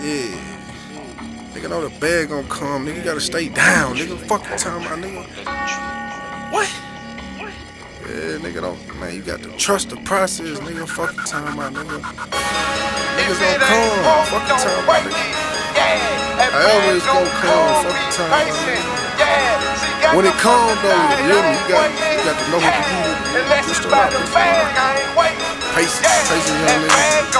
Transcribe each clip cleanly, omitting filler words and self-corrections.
Yeah. Nigga know the bag gon' come, nigga. You gotta stay down, nigga. Fuck you talking about, nigga. What? Yeah, nigga don't, man, you got to trust the process, nigga. Fuck you talking about, nigga. Niggas gon' come, fuck you talking about, nigga. However it's gon' come, fuck you talking about, nigga. When it come though, you hear me? You got to know what to do with it. Just around this patience, young nigga.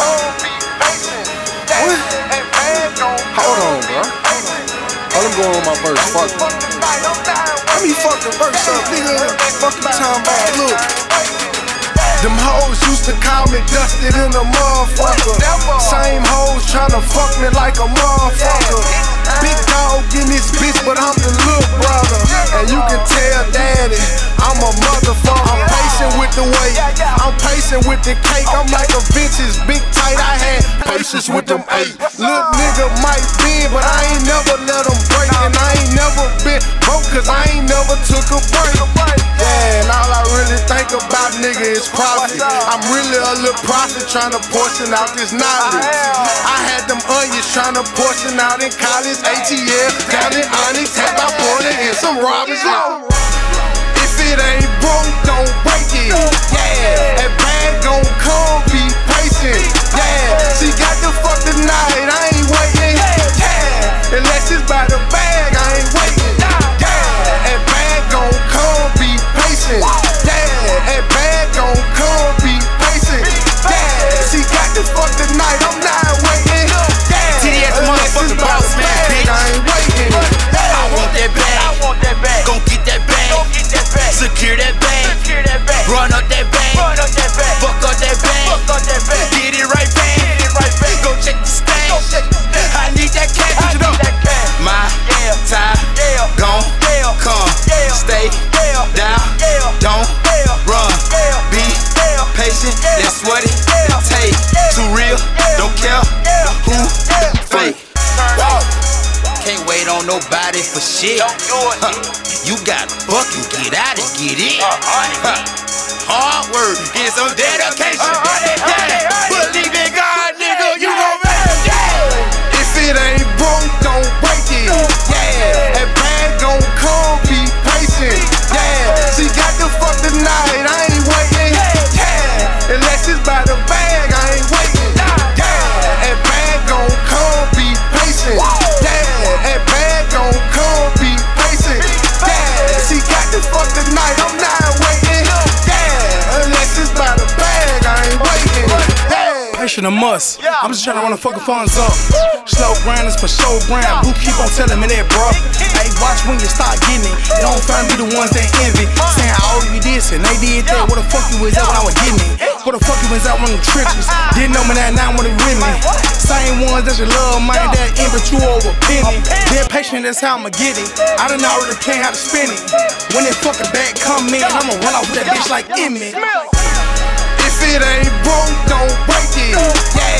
What? Hold on, bro. I'm going on my verse, fuck it. Let me fucking verse up, nigga. Fucking time about, look. Them hoes used to call me dusted in a motherfucker. Same hoes tryna fuck me like a motherfucker. Big dog in this bitch, but I'm the little brother. And you can tell daddy, I'm a motherfucker. I'm patient with the weight, I'm patient with the cake. I'm like a vintage big tight, I had patience with them 8. Little nigga might bend, but I ain't never let them break. And I ain't never been broke, cause I ain't never took a break. Yeah, and all I really think about, nigga, is profit. I'm really a little prophet tryna portion out this knowledge. I had them onions tryna portion out in college, ATL, down in Onyx, had my 40 and some robbers. If it ain't broke, don't break it. Yeah, that bag gon' come, be patient. Yeah, she got the fuck tonight, I ain't waiting. Yeah, unless it's by the bag, I ain't waiting. Yeah, that bag gon' come, be patient. Yeah, that bag gon' come, be patient. Yeah, she got the fuck tonight, I'm not waiting. Yeah, TDS motherfucking boss man, bitch. I ain't waiting. I want that bag, gon' get that bag, secure that bag, run up that bag, fuck up that bag, get it right back, go check the stash, I need that cash. My time gon' come, stay down, don't run, be patient, that's what it take. Too real, don't care who fake. Can't wait on nobody for shit. You gotta fucking get out and get in. Hard work and some dedication. Yeah. Believe in God, nigga, you gon' make it. Yeah. If it ain't broke, don't break it. Yeah, that bag gon' come, be patient. Yeah, she got the fuck tonight, I ain't waiting. Yeah, unless it's by the bag, I ain't waiting. Yeah, that bag gon' come, be patient. Yeah, that bag gon' come, be patient. Yeah, she got the fuck tonight, I'm not waiting. Yeah, unless it's by the bag, I ain't waiting. Yeah. Patient a must. I'm just trying to run the fucking funds up. Slow grinders for show brand. Who keep on telling me that, bro? Hey, watch when you start getting it. You don't find me the ones that envy. Saying how old you this and they did that. Where the fuck you was at when I was getting it? Where the fuck you was at when the trenches? Didn't know me now when it with me. Same ones that you love, man, that in but you over penny. Dead patient, that's how I'ma get it. I done already planned how to spend it. When that fucking bag come in, I'ma run off with that bitch like Emmett. If it ain't broke, don't break it. Yeah.